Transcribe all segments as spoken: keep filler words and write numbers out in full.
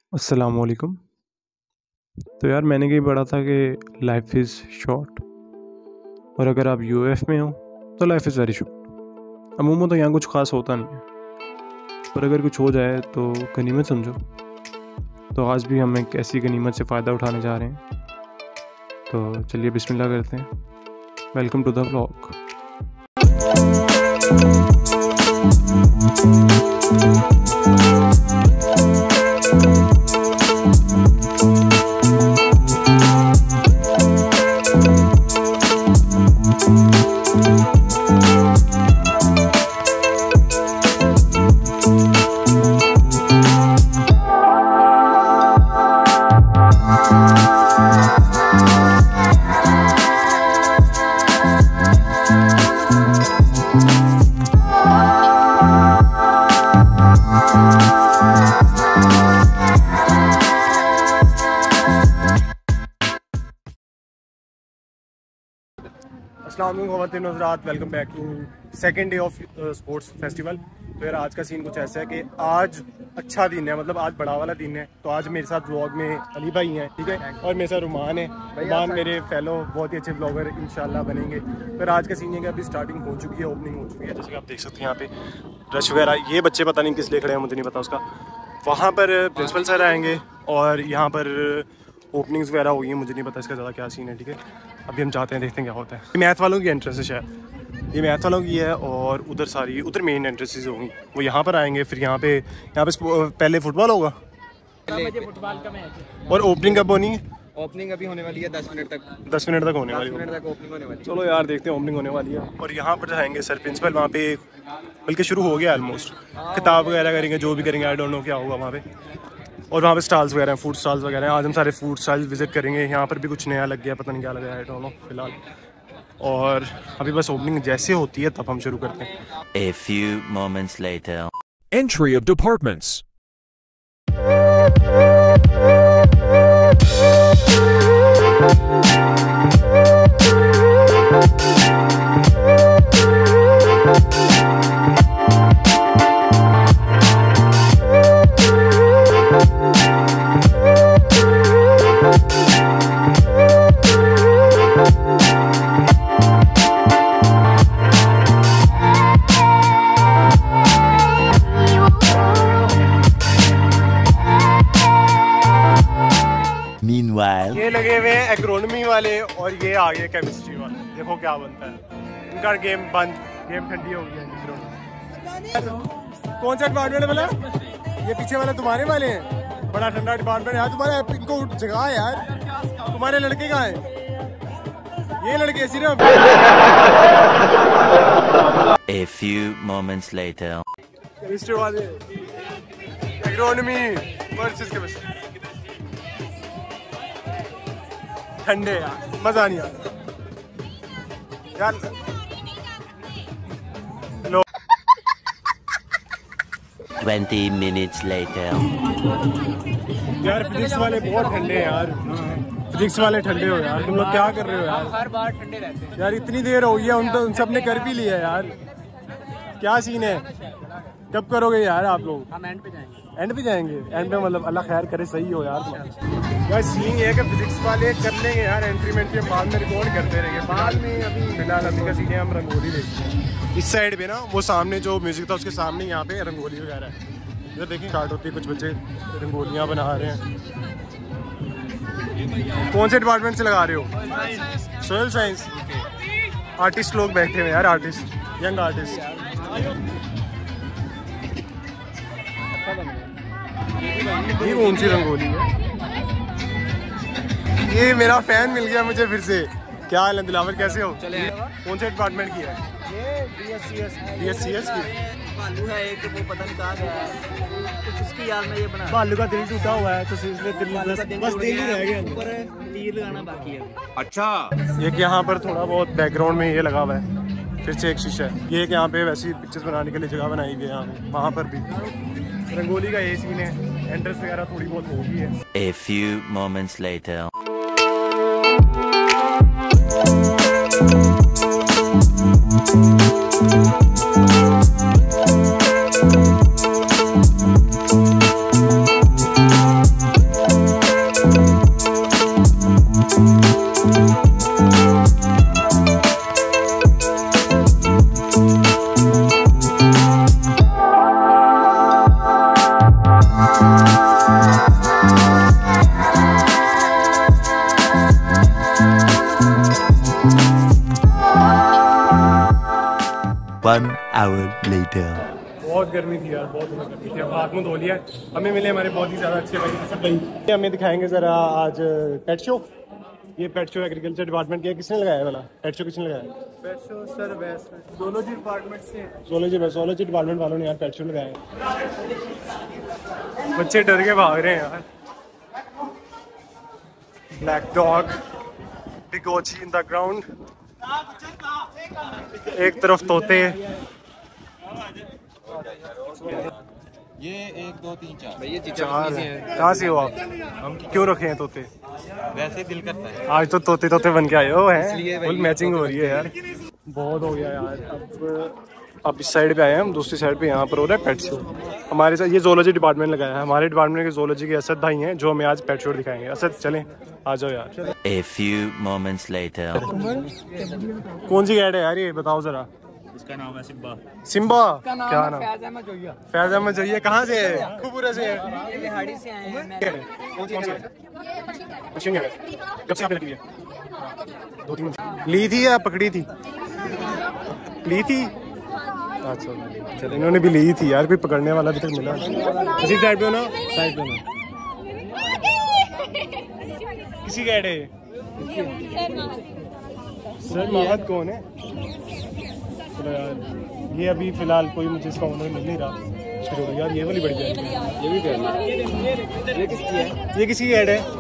अस्सलामुअलैकुम। तो यार मैंने कहीं पढ़ा था कि लाइफ इज़ शॉर्ट और अगर आप यूएफ में हो तो लाइफ इज़ वेरी शॉर्ट। अमूमन तो यहाँ कुछ ख़ास होता नहीं है, पर अगर कुछ हो जाए तो गनीमत समझो। तो आज भी हम एक ऐसी गनीमत से फ़ायदा उठाने जा रहे हैं। तो चलिए बिस्मिल्लाह करते हैं। Welcome to the vlog. अस्सलाम वालेकुम ख़वातीन और हज़रात, welcome back to second day of sports festival. तो यार आज का सीन कुछ ऐसा है कि आज अच्छा दिन है, मतलब आज बड़ा वाला दिन है। तो आज मेरे साथ व्लॉग में अली भाई हैं, ठीक है, और मेरे साथ रुमान है। रुमान मेरे फेलो बहुत ही अच्छे ब्लॉगर इंशाल्लाह बनेंगे। फिर आज का सीन है कि अभी स्टार्टिंग हो चुकी है, ओपनिंग हो चुकी है। जैसे कि आप देख सकते हैं यहाँ पे रश वगैरह। ये बच्चे पता नहीं किस लिए खड़े हैं, मुझे नहीं पता उसका। वहाँ पर प्रिंसिपल सर आएंगे और यहाँ पर ओपनिंग्स वगैरह हुई हैं, मुझे नहीं पता इसका ज़्यादा क्या सीन है, ठीक है। अभी हम जाते हैं, देखते हैं क्या होता है। ये मैथ वालों की एंट्रेंस है शायद, ये मैथ वालों की है। और उधर सारी उधर मेन एंट्रेंसेस होंगी, वो यहाँ पर आएंगे। फिर यहाँ पे यहाँ पे पहले फुटबॉल होगा फुटबॉल का मैच। और ओपनिंग कब होनी है? ओपनिंग अभी होने वाली है दस मिनट तक दस मिनट तक होने वाली है। मिनट तक ओपनिंग होने वाली है। चलो यार देखते हैं, ओपनिंग होने वाली है। और यहाँ पर जाएंगे सर प्रिंसिपल, वहाँ पे बल्कि शुरू हो गया ऑलमोस्ट। किताब वगैरह करेंगे, जो भी करेंगे, आई डोंट नो क्या होगा वहाँ पे। और वहाँ पे स्टॉल्स वगैरह हैं, फूड स्टॉल्स वगैरह हैं। आज हम सारे फूड स्टॉल्स विजिट करेंगे। यहाँ पर भी कुछ नया लग गया, पता नहीं क्या लग गया, आई डोंट नो फिलहाल। और अभी बस ओपनिंग जैसे होती है तब हम शुरू करते हैं। A few moments later. Entry of departments. Meanwhile. ये लगे हुए हैं एग्रोनॉमी वाले और ये आ गए केमिस्ट्री वाले। देखो क्या बनता है। इनका गेम बंद, गेम ठंडी हो गई है। कौन सा डिपार्टमेंट है बोला? ये पीछे वाले तुम्हारे वाले हैं? बड़ा ठंडा डिपार्टमेंट है तुम्हारा। इनको जगह है यार। तुम्हारे लड़के कहाँ हैं? ये लड़के सिर्फ। A few moments later. Chemistry वाले, एग्रोनॉमी वर्सेस केमिस्ट्री। ठंडे यार, मजा नहीं आता यार। हेलो। Twenty minutes later. यार फिजिक्स वाले बहुत ठंडे हैं यार। फिजिक्स वाले ठंडे हो यार, तुम लोग क्या कर रहे हो यार? हर बार ठंडे रहते हैं यार इतनी देर हो गई है, उन तो उन सब ने कर भी लिया यार। क्या सीन है? कब करोगे यार आप लोग? हम एंड पे जाएंगे। एंड पे जाएंगे? एंड पे मतलब अल्लाह खैर करे, सही हो यार तुम। यार सीन ये है कि फिजिक्स वाले कर लेंगे यार एंट्री में, बाद में रिकॉर्ड करते रहेंगे। बाद में अभी फिलहाल अभी का सीन है, हम रंगोली देखते हैं। इस साइड पे ना वो सामने जो म्यूजिक था उसके सामने यहाँ पे रंगोली वगैरह है। इधर देखिए स्टार्ट होती है, कुछ बच्चे रंगोलियाँ बना रहे हैं। कौन से डिपार्टमेंट से लगा रहे हो? Social science. आर्टिस्ट लोग बैठे हुए यार, आर्टिस्ट, यंग आर्टिस्ट। ये कौन सी रंगोली है? ये मेरा फैन मिल गया मुझे फिर से। क्या हाल है दिलावर, कैसे हो? चले कौन से डिपार्टमेंट की है? ये बीएससीएस बीएससीएस की। भालू है एक, वो पता नहीं कहाँ गया है, कुछ उसकी याद में ये बना। भालू का दिल टूटा हुआ है तो इसलिए दिल बस, बस दिल ही रह गया। ऊपर तीर लगाना बाकी है। अच्छा। एक यहाँ पर थोड़ा बहुत बैकग्राउंड में ये लगा हुआ है, फिर से एक शीशा है। ये एक यहाँ पे वैसी पिक्चर्स बनाने के लिए जगह बनाई गई है। यहाँ पे वहाँ पर भी रंगोली का ये सीन है। एंट्रेंस वगैरह थोड़ी बहुत होगी है। A few moments later. later. बहुत गर्मी थी यार, बहुत ज़्यादा गर्मी थी। अब हाथ मुँह धो लिया। हमें मिले हमारे बहुत ही ज़्यादा अच्छे भाई असद भाई। हमें दिखाएंगे ज़रा आज पेट शो। ये पेट शो एग्रीकल्चर डिपार्टमेंट के किसने लगाया वाला पेट शो? किसने लगाया पेट शो? सर वैसे जोलॉजी डिपार्टमेंट से। जोलॉजी जोलॉजी डिपार्टमेंट वालों ने यार पेट शो लगाया। बच्चे डर के भाग रहे हैं यार। ब्लैक डॉग, डिगोची इन द ग्राउंड। एक तरफ तोते। ये एक दो तीन चार भैया चार कहाँ से हो आप? हम क्यों रखे हैं तोते? वैसे दिल करता है। आज तो तोते तोते बन के आए हो हैं। फुल मैचिंग हो रही है यार। बहुत हो गया यार। अब अब इस साइड पे आए हैं हम, दूसरी साइड पे यहाँ पर हो रहा है पेट शो। हमारे साथ ये जोलॉजी डिपार्टमेंट लगाया है। हमारे डिपार्टमेंट के जोलॉजी के असद भाई हैं जो हमें आज पेट शो दिखाएंगे। असद चलें, आ जाओ यार। A few moments later. कौन सी गाइड है यार ये बताओ जरा? इसका नाम है सिम्बा। सिम्बा क्या नाम? फैज अहमद जोइया। फैज अहमद जोइया कहाँ से है? खूबसूरत से है। बिहाड़ी से आए हैं। कौन सी है? कब से आपने रखी है? दो तीन ली थी या पकड़ी थी? ली थी। अच्छा चलो, इन्होंने भी ली थी यार। कोई पकड़ने वाला अभी तक मिला। किसी साइड पे हो ना? साइड पे ना। किसी गाइड है? सर महद कौन है? चलो यार, ये अभी फिलहाल कोई मुझे इसका ओनर मिल नहीं रहा। छोड़ो यार, ये वाली बढ़िया है। ये भी कर। ये किसकी है? ये किसी की ऐड है?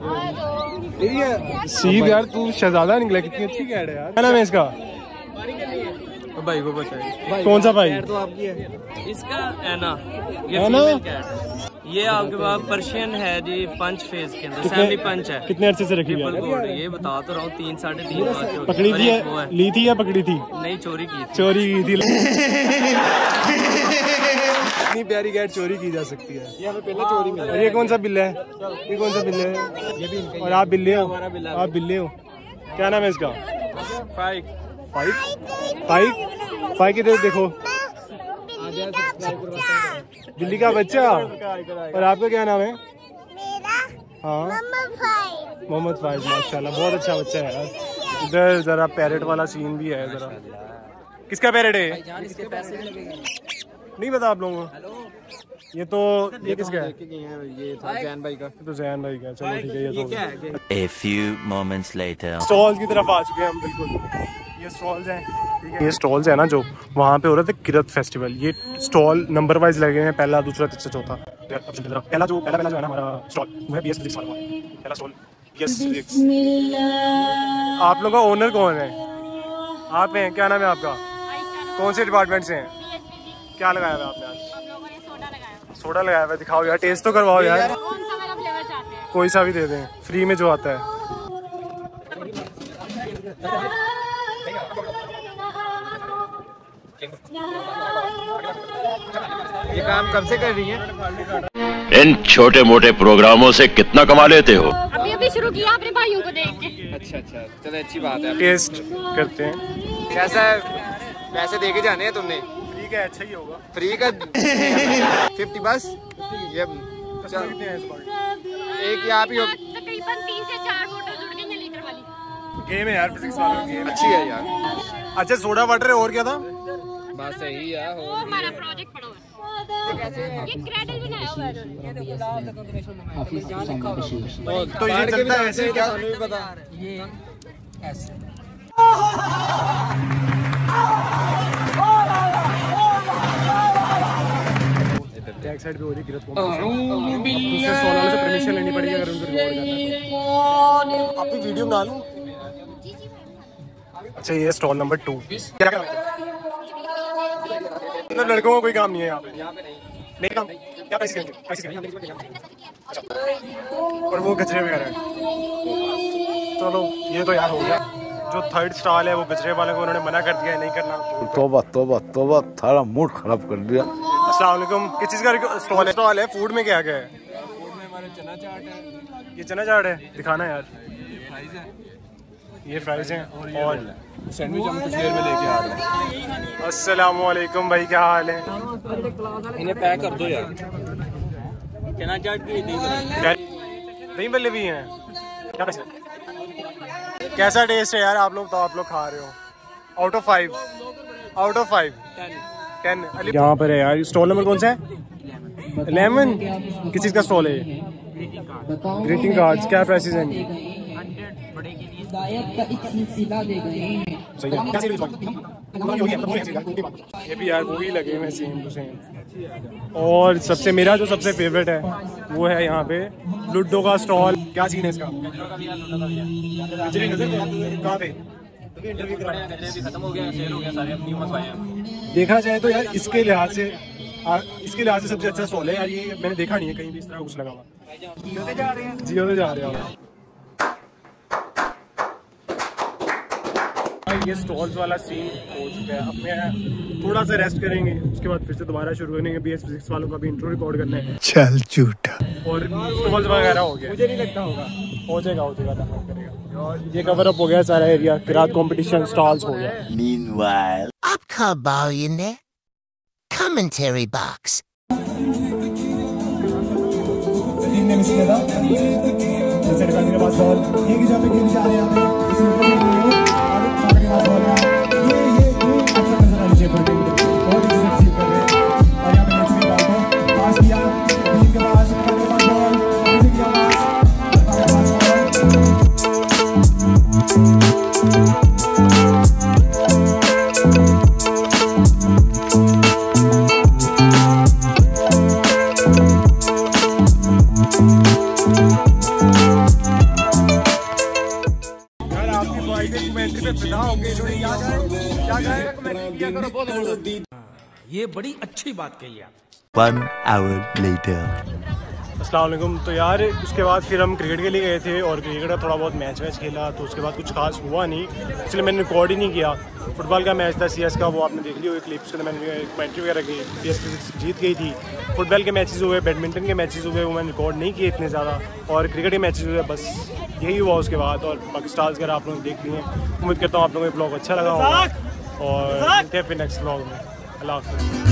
सीब यार, तू शहजादा निकला। कितनी अच्छी ऐड है यार। क्या नाम है इसका? भाई को बताइए। कौन सा भाई? तो आपकी है। इसका एना, ये एना? फीमेल कैट है। ये आपके पास पर्शियन है जी, पंच फेज के अंदर सैमली पंच है। कितने अरसे से रखी हुई है? ये बता तो रहा हूँ, तीन साढ़े तीन माह की होगी। पकड़ी और थी एक वो है। ली थी या पकड़ी थी? नहीं, चोरी की थी। चोरी की थी। इतनी प्यारी गैट चोरी की जा सकती है। ये हमें पहले चोरी मिला। और ये कौन सा बिल्ला है? ये कौन सा बिल्ला है? ये भी। और आप बिल्ले हो? आप बिल्ले हो? क्या नाम है इसका? फाइक। फाइक? फाइक? फाइक इधर देखो। बिल्ली का बच्चा। और आपका क्या नाम है? हाँ, मोहम्मद फाइज। माशाल्लाह, बहुत अच्छा बच्चा है यार। इधर जरा पैरेट वाला सीन भी है जरा। किसका पैरेट है? नहीं पता आप लोगों को? ये तो ये किसका है? ये था जैन भाई का। तो जैन भाई का। चलो ठीक है। ये तो A few moments later. Stall की तरफ आ चुके हैं हम। बिल्कुल ये स्टॉल्स हैं, ठीक है। ये स्टॉल्स है ना जो वहाँ पे हो रहा था किरत फेस्टिवल। ये स्टॉल नंबर वाइज लगे हैं, पहला दूसरा तीसरा चौथा। पहला जो पहला पहला जो है ना हमारा स्टॉल वो है बी एस फिजिक्स वाला। पहला स्टॉल बी एस फिजिक्स। आप लोगों का ओनर कौन है? आप हैं? क्या नाम है आपका? कौन से डिपार्टमेंट से हैं? क्या लगाया हुआ आपने आज? सोडा लगाया हुआ है। दिखाओ यार, टेस्ट तो करवाओ यार। कौन सा वाला फ्लेवर चाहते हैं? कोई सा भी दे दें, फ्री में जो आता है। ये काम कब से कर रही है? इन छोटे मोटे प्रोग्रामों से कितना कमा लेते हो? अभी अभी शुरू किया अपने भाइयों को देख के। अच्छा अच्छा, चलो अच्छी बात है। टेस्ट करते हैं कैसा है? पैसे दे के जाने हैं तुमने? फ्री का अच्छा ही होगा। फ्री का फिफ्टी बस। ये एक यहाँ भी हो। तकरीबन तीन से चार बोतल जुड़ गई हैं लीटर वाली। गेम है यार, फिजिक्स वालों की। अच्छी है यार। अच्छा, सोडा वाटर है। और क्या था? बात सही है। वो हमारा प्रोजेक्ट पड़ा हुआ है। ये क्रेडल बनाया हुआ है इन्होंने। तो ये चलता है ऐसे क्या? ये ऐसे। बैक साइड पे हो रही किरत कॉम्पिटिशन। दूसरे स्टॉल वाले से परमिशन लेनी पड़ेगी अगर उनको रिकॉर्ड करना है। आप भी वीडियो बना लूं? अच्छा, ये स्टॉल नंबर टू। क्या काम है? लड़कों का कोई काम नहीं है यहाँ पे। नहीं काम क्या? पैसे करेंगे? पैसे करेंगे। और वो कचरे वगैरह है। चलो ये तो यार हो गया। जो थर्ड स्टॉल है वो कचरे वाले को उन्होंने मना कर दिया है, नहीं करना। तोबा तोबा तोबा, थारा मूड खराब कर दिया। अस्सलाम वालेकुम। किस चीज़ का स्टॉल है? स्टॉल है फूड में क्या क्या है? फूड में हमारे चना चाट है। ये चना चाट है, दिखाना यार। ये फ्राइज हैं और सैंडविच हम कुछ देर में लेके आ रहे हैं। अस्सलाम वालेकुम भाई, क्या हाल है? इन्हें पैक कर दो यार। चना चाट की दही बल्ले भी हैं। क्या पैसे? कैसा टेस्ट है यार? आप लोग तो आप लोग खा रहे हो। Out of five? Out of five? Ten. यहाँ पर है यार, स्टॉल नंबर कौन सा है? इलेवन। किस चीज़ का स्टॉल है? Greeting cards. क्या प्राइसेस हैं? ये भी यार वही लगे हुए सेम टू सेम। और सबसे मेरा जो सबसे फेवरेट है वो है यहाँ पे लूडो का स्टॉल। क्या सीन है इसका? कहाँ पे? खत्म हो गया, सेल हो गया, सारे अपनी मंगवाए हैं। देखा जाए तो यार इसके लिहाज से आ, इसके लिहाज से सबसे अच्छा स्टॉल है यार ये। मैंने देखा नहीं है कहीं भी इस तरह कुछ लगा हुआ। जियो से जा रहे हैं, जियो से जा रहे हैं। ये स्टॉल्स वाला सीन हो चुका है। अब मैं थोड़ा सा रेस्ट करेंगे, उसके बाद फिर से दोबारा शुरू करेंगे। बी एस फिजिक्स वालों का भी इंट्रो रिकॉर्ड करना है। चल झूठा। और स्टॉल्स वगैरह हो गया, मुझे नहीं लगता होगा। हो जाएगा हो जाएगा करेगा। ये कवर अप हो गया सारा एरिया। किरात कंपटीशन स्टॉल्स हो गया। Meanwhile, आपका बाउन ने commentary box. ये बड़ी अच्छी बात कही आप। One hour later. अस्सलाम वालेकुम। तो यार उसके बाद फिर हम क्रिकेट के लिए गए थे और क्रिकेट का थोड़ा बहुत मैच वैच खेला। तो उसके बाद कुछ खास हुआ नहीं, इसलिए मैंने रिकॉर्ड ही नहीं किया। फुटबॉल का मैच था सी एस का, वो आपने देख ली हुई क्लिप्स के। मैंने कमेंट्री वगैरह की, पी एस जीत गई थी। फुटबॉल के मैचेस हुए, बैडमिंटन के मैचेस हुए, वो मैंने रिकॉर्ड नहीं किए इतने ज़्यादा। और क्रिकेट के मैचेस हुए, बस यही हुआ उसके बाद। और बाकी स्टार्स वगैरह आप लोग देख लिए। उम्मीद करता हूँ आप लोगों को ब्लॉग अच्छा लगा होगा और मिलते हैं फिर नेक्स्ट ब्लॉग में। अल्लाह हाफ़िज़।